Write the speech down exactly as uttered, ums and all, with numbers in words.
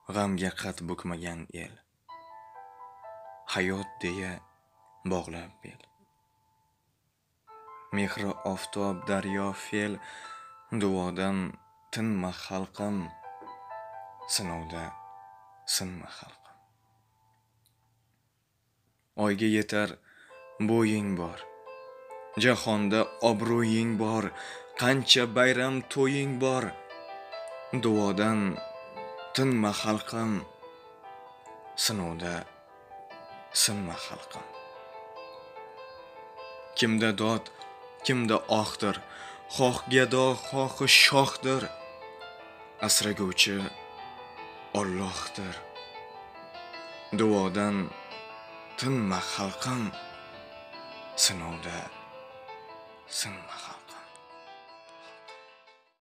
g'amga qat bukmagan el. Hayot deya bog'lab bel. Mehri oftob daryo fel, duodan tinma xalqim, sinovda sinma xalqim. Oyga yetar bo'ying bor, jahonda obro'ying bor, qancha bayram to'ying bor, duodan tinma xalqim, sinovda sinma xalqim. Kimda dod, kimda ohdir, xoh gado, xohi shohdir, asraguvchi Allohdir. Duodan tinma xalqim, sinovda sinma xalqim.